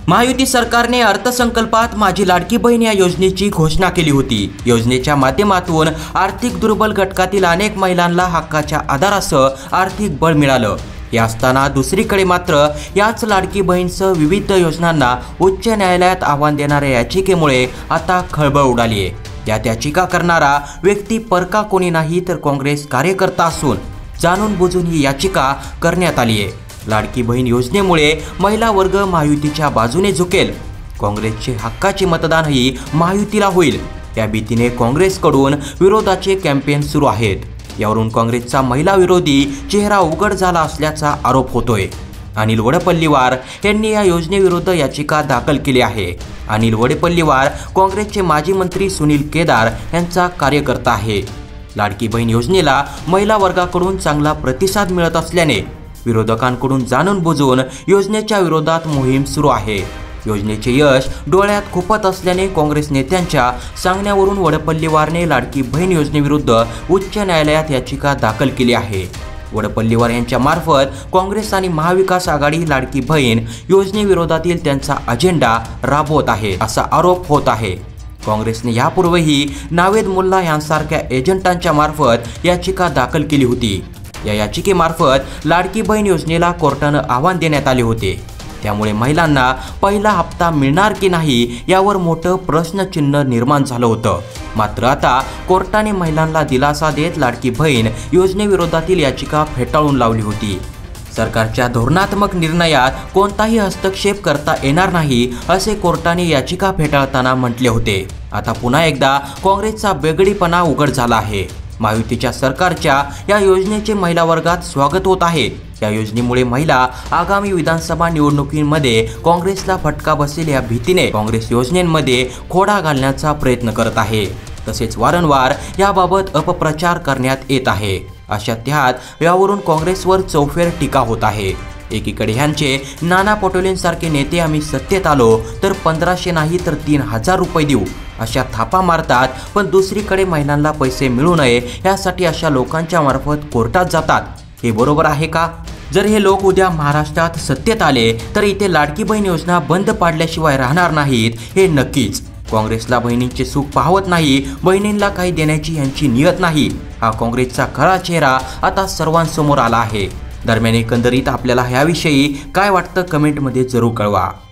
महायुती सरकारने अर्थसंकल्पात माझी लाडकी बहीण या योजनेची घोषणा केली होती। योजनेच्या माध्यमातून आर्थिक दुर्बल घटकातील अनेक महिलांना हक्काच्या आधारासह आर्थिक बळ मिळालं। हे असताना दुसरीकडे मात्र याच लाडकी बहीणसह विविध योजनांना उच्च न्यायालयात आव्हान देणाऱ्या याचिकेमुळे आता खळबळ उडाली आहे। यात याचिका करणारा व्यक्ती परका कोणी नाही तर काँग्रेस कार्यकर्ता असून जाणून बुजून ही याचिका करण्यात आली आहे। लाडकी बहीण योजनेमुळे महिला वर्ग महायुतीच्या बाजूने झुकेल, काँग्रेसचे हक्काचे मतदानही महायुतीला होईल या भीतीने काँग्रेसकडून विरोधाचे कॅम्पेन सुरू आहेत। यावरून काँग्रेसचा महिला विरोधी चेहरा उघड झाला असल्याचा आरोप होतोय। अनिल वडपल्लीवार यांनी या योजनेविरुद्ध याचिका दाखल केली आहे। अनिल वडपल्लीवार काँग्रेसचे माजी मंत्री सुनील केदार यांचा कार्यकर्ता आहे। लाडकी बहीण योजनेला महिला वर्गाकडून चांगला प्रतिसाद मिळत असल्याने विरोधकांकडून जाणून बुजून योजनेच्या विरोधात मोहीम सुरू आहे। योजनेचे यश डोळ्यात खुपत असल्याने काँग्रेस नेत्यांच्या सांगण्यावरून वडपल्लीवारने लाडकी बहीण योजनेविरुद्ध उच्च न्यायालयात याचिका दाखल केली आहे। वडपल्लीवार यांच्या मार्फत काँग्रेस आणि महाविकास आघाडी लाडकी बहीण योजनेविरोधातील त्यांचा अजेंडा राबवत आहे असा आरोप होत आहे। काँग्रेसने यापूर्वीही नावेद मुल्ला यांसारख्या एजंटांच्या मार्फत याचिका दाखल केली होती। या याचिकेमार्फत लाडकी बहीण योजनेला कोर्टानं आव्हान देण्यात आले होते। त्यामुळे महिलांना पहिला हप्ता मिळणार की नाही यावर मोठं प्रश्नचिन्ह निर्माण झालं होतं। मात्र आता कोर्टाने महिलांना दिलासा देत लाडकी बहीण योजनेविरोधातील याचिका फेटाळून लावली होती। सरकारच्या धोरणात्मक निर्णयात कोणताही हस्तक्षेप करता येणार नाही असे कोर्टाने याचिका फेटाळताना म्हटले होते। आता पुन्हा एकदा काँग्रेसचा बेगडीपणा उघड झाला आहे। महायुतीच्या सरकारच्या या योजनेचे महिला वर्गात स्वागत होत आहे। या योजनेमुळे महिला आगामी विधानसभा निवडणुकीमध्ये काँग्रेसला फटका बसेल या भीतीने काँग्रेस योजनेमध्ये खोडा घालण्याचा प्रयत्न करत आहे। तसेच वारंवार याबाबत अपप्रचार करण्यात येत आहे। अशा त्यात यावरून काँग्रेसवर चौफेर टीका होत आहे। एकीकडे ह्यांचे नाना पटोलेंसारखे नेते आम्ही सत्तेत आलो तर 1500 नाही तर 3000 रुपये देऊ अशा थापा मारतात, पण दुसरीकडे महिलांना पैसे मिळू नये यासाठी अशा लोकांच्या मार्फत कोर्टात जातात। हे बरोबर आहे का? जर हे लोक उद्या महाराष्ट्रात सत्तेत आले तर इथे लाडकी बहीण योजना बंद पाडल्याशिवाय राहणार नाहीत हे नक्कीच। काँग्रेसला बहिणींचे सुख पाहवत नाही, बहिणींना काही देण्याची यांची नियत नाही। हा काँग्रेसचा खरा चेहरा आता सर्वांसमोर आला आहे। दरम्यान एकंदरीत आपल्याला याविषयी काय वाटतं कमेंटमध्ये जरूर कळवा।